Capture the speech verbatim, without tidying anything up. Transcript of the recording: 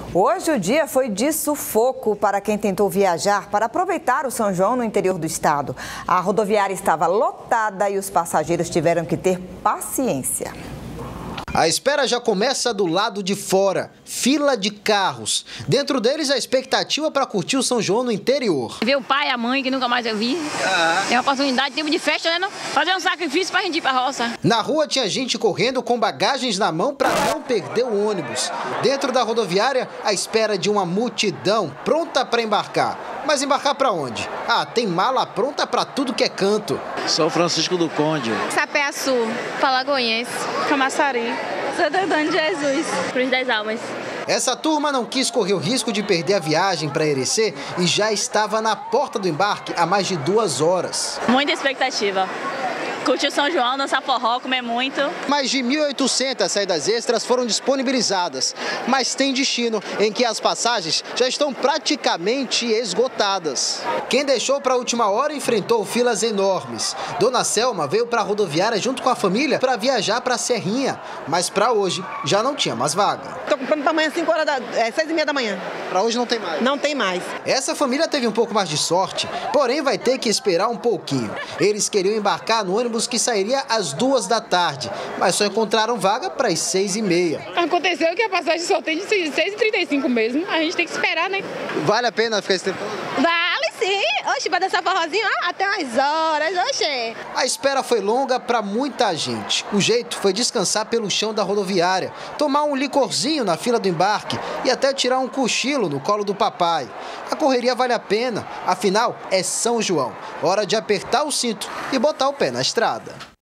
Hoje o dia foi de sufoco para quem tentou viajar para aproveitar o São João no interior do estado. A rodoviária estava lotada e os passageiros tiveram que ter paciência. A espera já começa do lado de fora, fila de carros. Dentro deles a expectativa para curtir o São João no interior. Ver o pai e a mãe, que nunca mais eu vi. Ah. É uma oportunidade, tempo de festa, né? Não? Fazer um sacrifício para a gente ir para a roça. Na rua tinha gente correndo com bagagens na mão para não perder o ônibus. Dentro da rodoviária, a espera de uma multidão pronta para embarcar. Mas embarcar para onde? Ah, tem mala pronta para tudo que é canto. São Francisco do Conde. Sapé-Açu, Palagoense, Camaçari, Santo Antônio de Jesus, Cruz das Almas. Essa turma não quis correr o risco de perder a viagem para Irecê e já estava na porta do embarque há mais de duas horas. Muita expectativa. Curtir o São João, dançar forró, comer muito. Mais de mil e oitocentas saídas extras foram disponibilizadas, mas tem destino em que as passagens já estão praticamente esgotadas. Quem deixou para a última hora enfrentou filas enormes. Dona Selma veio para a rodoviária junto com a família para viajar para a Serrinha, mas para hoje já não tinha mais vaga. Estou comprando para amanhã cinco horas da, é, seis e meia da manhã. Para hoje não tem mais? Não tem mais. Essa família teve um pouco mais de sorte, porém vai ter que esperar um pouquinho. Eles queriam embarcar no ônibus que sairia às duas da tarde, mas só encontraram vaga para as seis e meia. Aconteceu que a passagem só tem de seis e trinta e cinco mesmo, a gente tem que esperar, né? Vale a pena ficar esse tempo? Vale sim, oxe, para dançar forrozinho, ó, até umas horas, oxe. A espera foi longa para muita gente. O jeito foi descansar pelo chão da rodoviária, tomar um licorzinho na fila do embarque e até tirar um cochilo no colo do papai. A correria vale a pena, afinal é São João, hora de apertar o cinto e botar o pé na estrada.